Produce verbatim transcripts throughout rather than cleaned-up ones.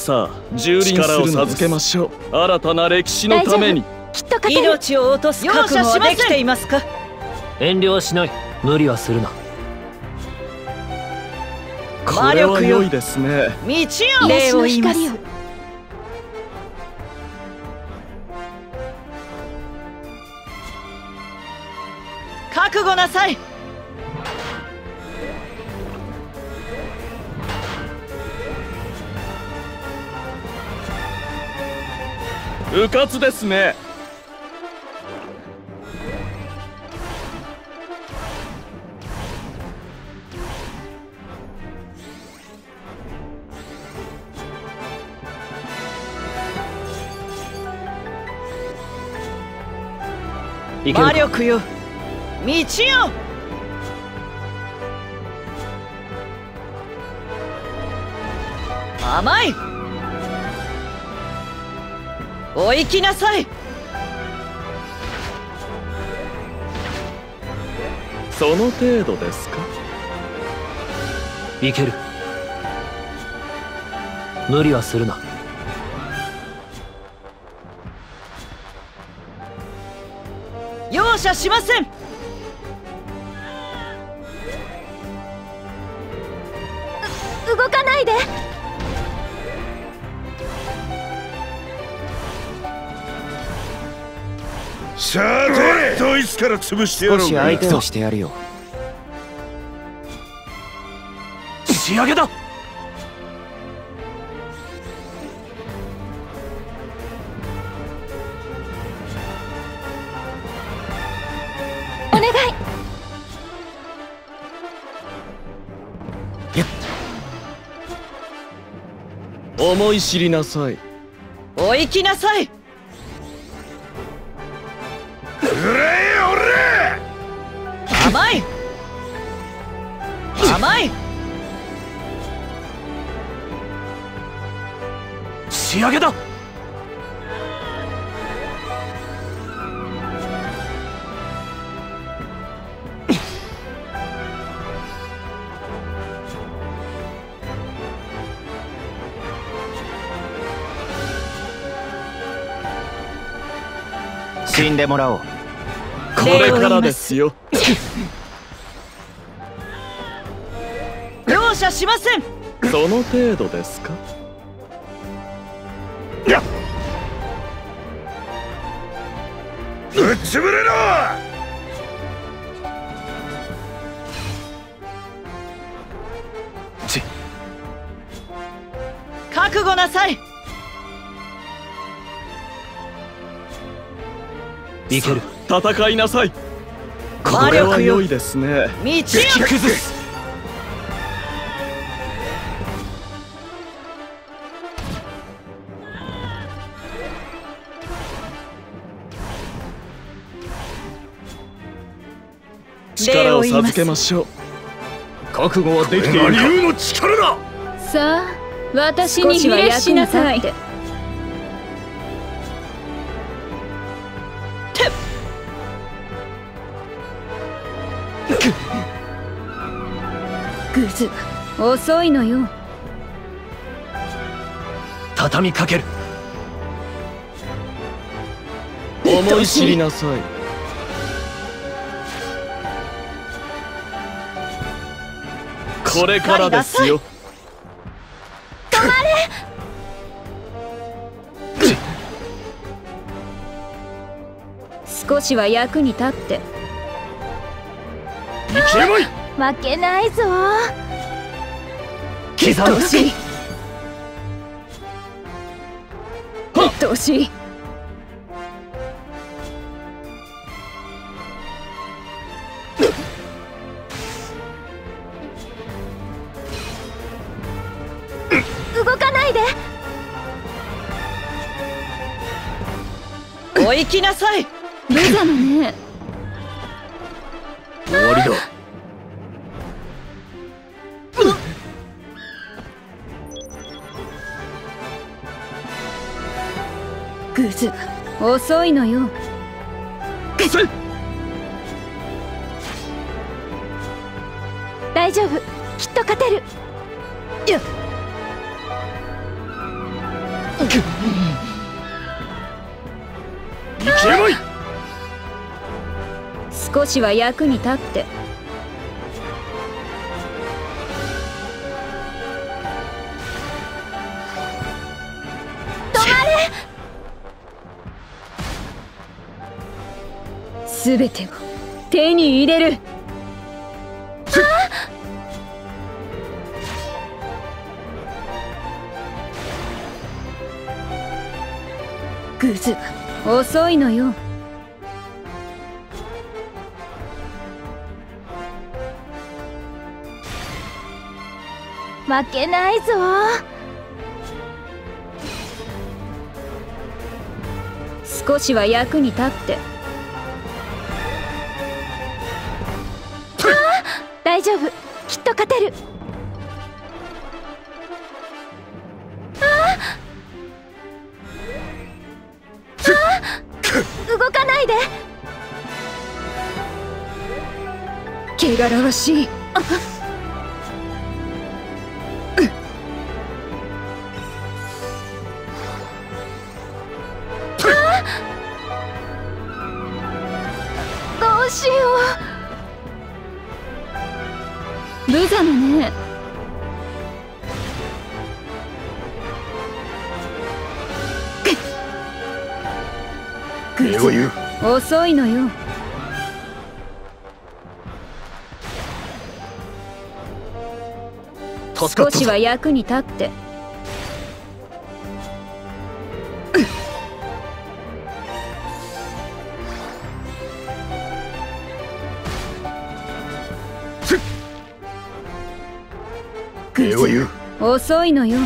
さあ蹂躙するのです。力を授けましょう。新たな歴史のために。 きっと勝てる。 命を落とす覚悟はできていますか。 遠慮はしない。無理はするな。 これは良いですね。 道よ、礼を言います。覚悟なさい。 うかつですね。 魔力よ、道よ。甘い。お行きなさい。 その程度ですか。 いける。無理はするな。 容赦しません。 動かないで。 さて、ドイツから潰してやろう。 少し相手をしてやるよ。 仕上げだ。 お願い。 思い知りなさい。 お行きなさい。甘い。甘い。 仕上げだ。 死んでもらおう。 これからですよ。 容赦しません。 その程度ですか。 ぶっ潰れろ。 覚悟なさい。 いける。 戦いなさい。こ魔れは力よ、 良いですね。 道よ。 崩す。 力を授けましょう。覚悟はできているか。 竜の力だ。 さあ、私にひれしなさい。グズ、遅いのよ。 畳みかける。 思い知りなさい。これからですよ。 止まれ。少しは役に立って。 いけまい。 負けないぞ。 刻む。 うっとうしい。うっとうしい。動かないで。 お行きなさい。 無様ね。 終わりだ。 グズ、遅いのよ。大丈夫、きっと勝てる。 行けまい。 少しは役に立って。すべてを手に入れる。グズは遅いのよ。負けないぞ。少しは役に立って。大丈夫、きっと勝てる。ああ、動かないで。汚らわしい。どうしよう。無様ね。 礼を言う。 遅いのよ。少しは役に立って。 礼を言う。 遅いのよ。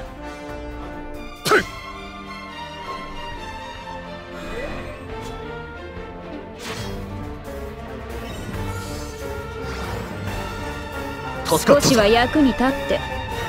少しは役に立って。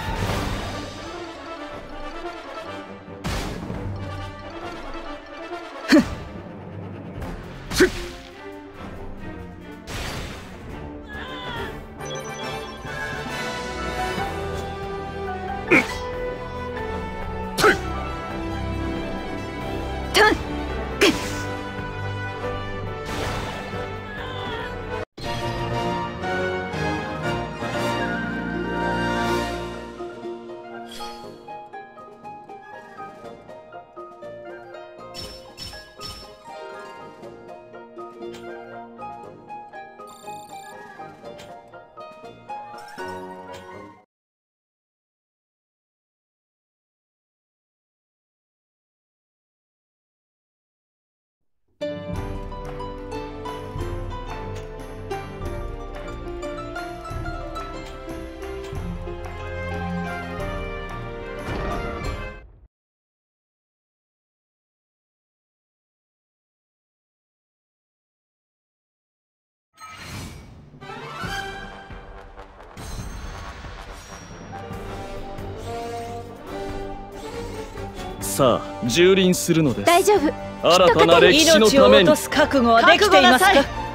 さあ蹂躙するのです。 大丈夫。 新たな歴史のために。 命を落とす覚悟はできていますか。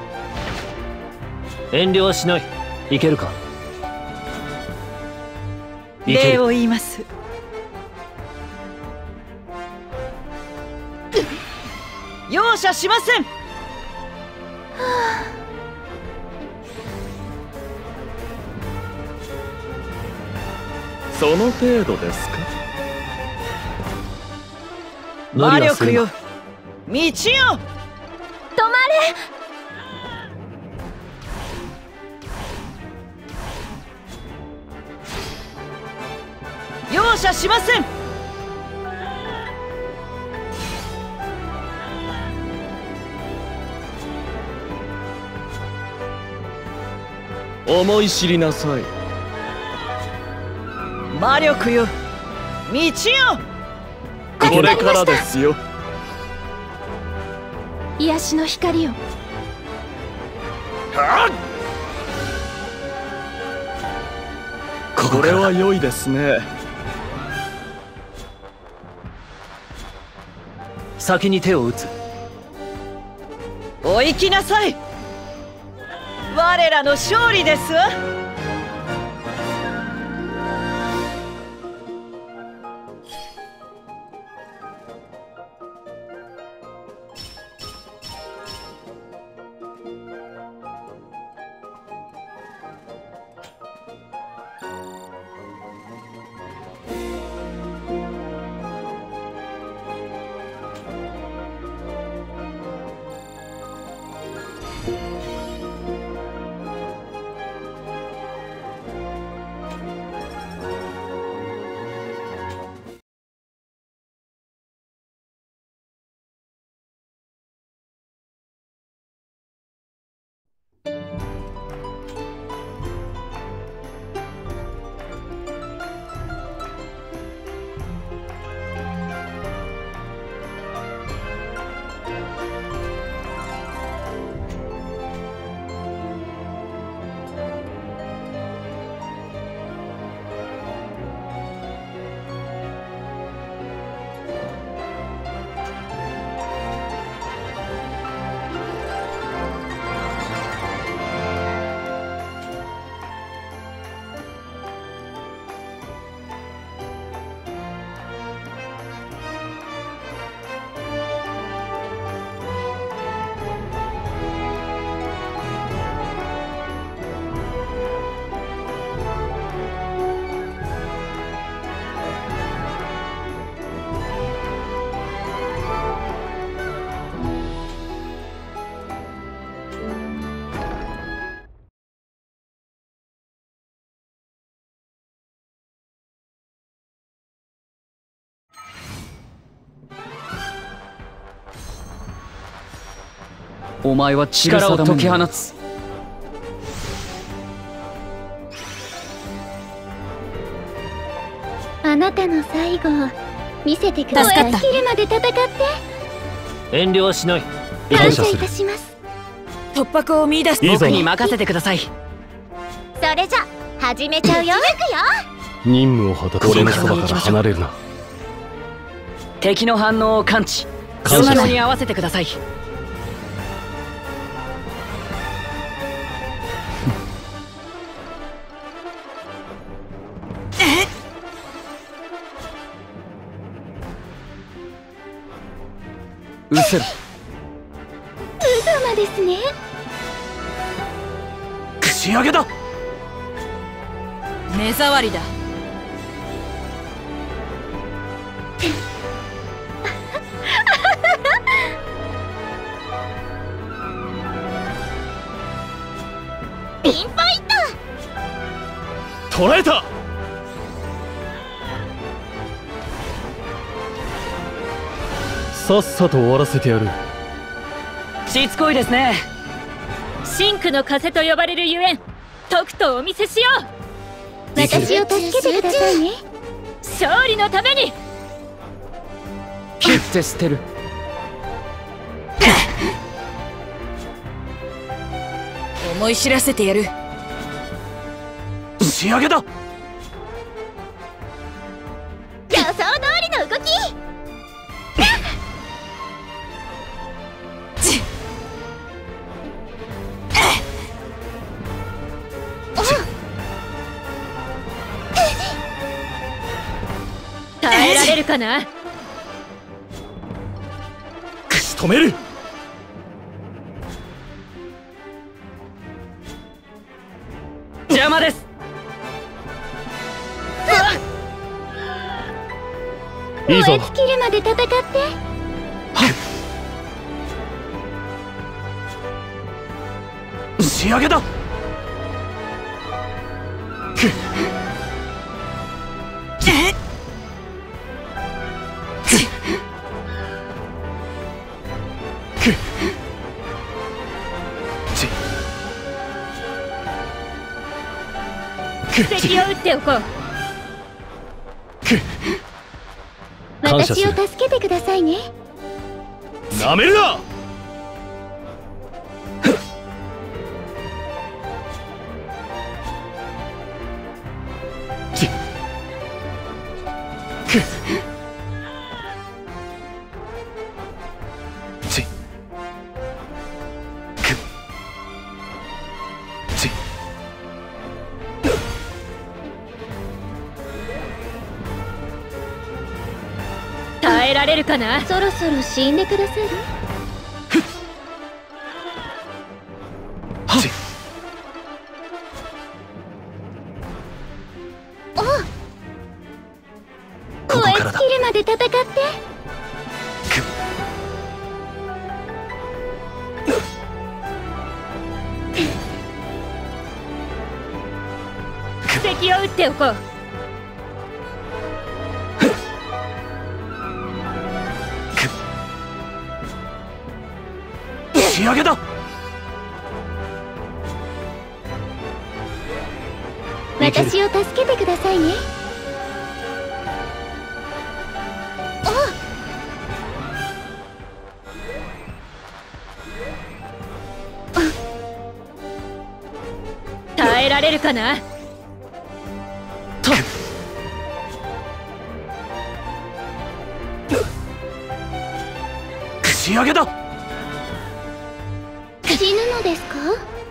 遠慮はしない。いけるか。いける。 礼を言います。容赦しません。 その程度ですか。 魔力よ、道よ。 止まれ。 容赦しません。 思い知りなさい。 魔力よ、道よ。 これからですよ。 癒しの光を。 これは良いですね。 先に手を打つ。 お行きなさい。我らの勝利ですわ。 お前は力を解き放つ。 あなたの最後を見せてください。燃え尽きるまで戦って。 遠慮はしない。 感謝いたします。 突破口を見出す。 僕に任せてください。 それじゃ始めちゃうよ。 任務を果たす。俺のそばから離れるな。 敵の反応を感知。 感謝後ろに合わせてください。うせろ。 嘘まですね。 串揚げだ。 目障りだ。 ピンポイント。 捕らえた。 さっさと終わらせてやる。 しつこいですね。 真紅の風と呼ばれるゆえん、とくとお見せしよう。 私を助けてくださいね。 勝利のために。 切って捨てる。 思い知らせてやる。 仕上げだ。 予想通りの動き。 耐えられるかな。 仕留める。 邪魔です。 いいぞ。 燃え尽きるまで戦って。 仕上げだ。 敵を撃っておこう。 私を助けてくださいね。 なめるな。 耐えられるかな。 そろそろ死んでくださる。 ここ燃えからだ。 尽きるまで戦って。 敵を撃っておこう。 仕上げだ。 私を助けてくださいね。 耐えられるかな。 仕上げだ。 死ぬのですか。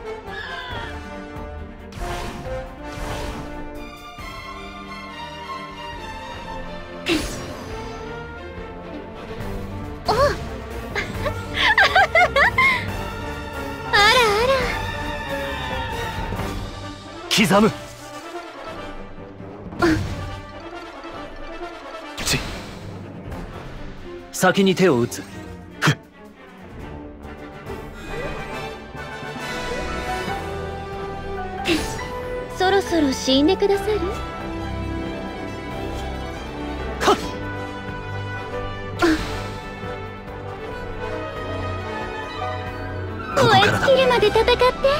おあらあら。 刻む。先に手を打つ。 そろそろ死んでくださる。 燃えからだ。 尽きるまで戦って。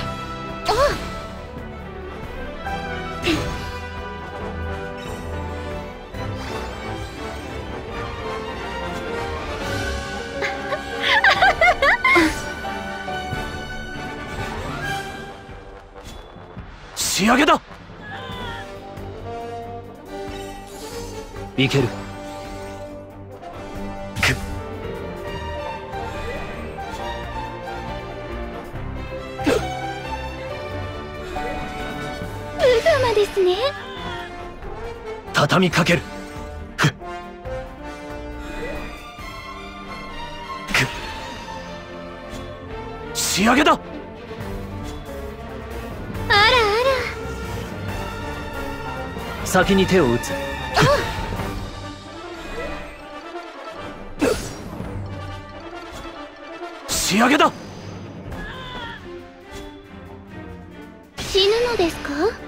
仕上げだ。いける。くウグマですね。 畳みかける。ふっく仕上げだ。 あらあ先に手を打つ。仕上げだ。 ら、死ぬのですか？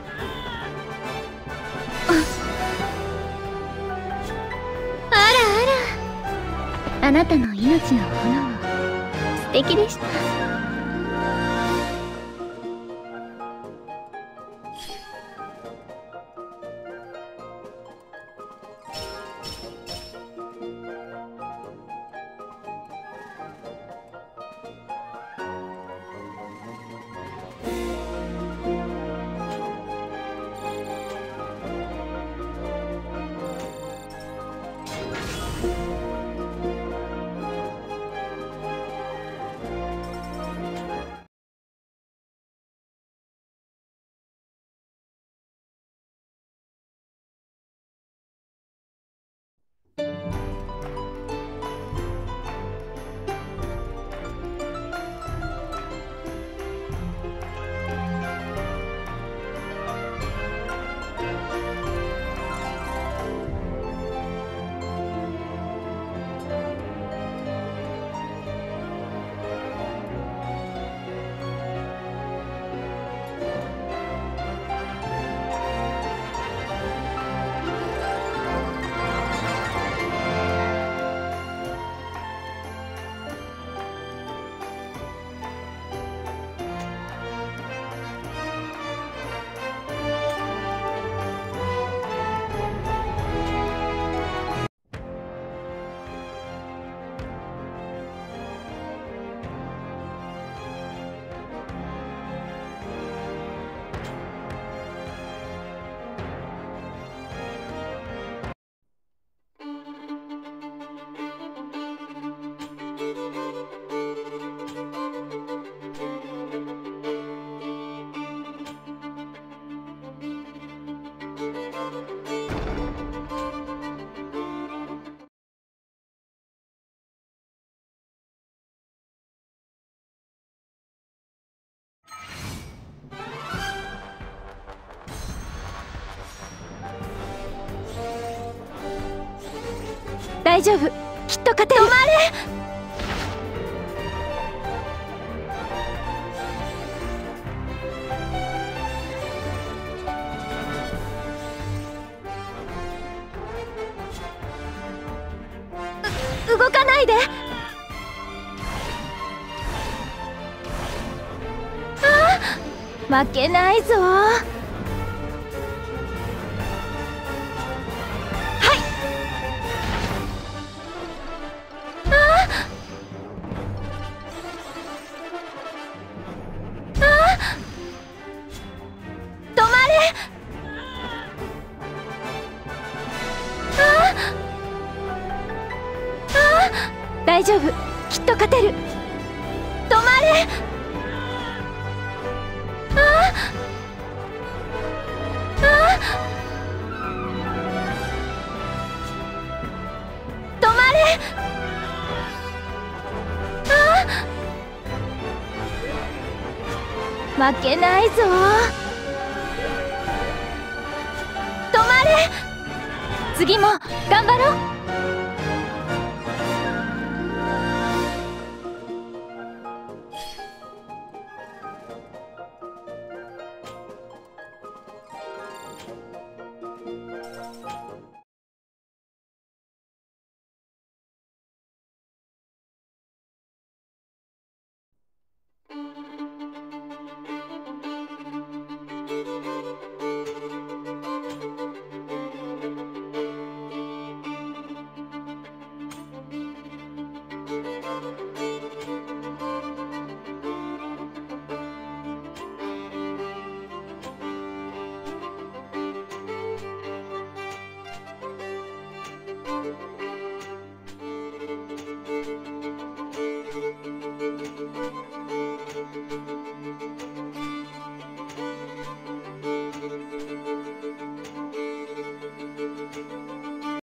ああらあら、あなたの命の炎、素敵でした。 大丈夫、きっと勝てる。止まれ。う動かないで。あ、負けないぞ。大丈夫、きっと勝てる。止まれ。ああ、止まれ。あ、負けないぞ。止まれ。次も頑張ろう。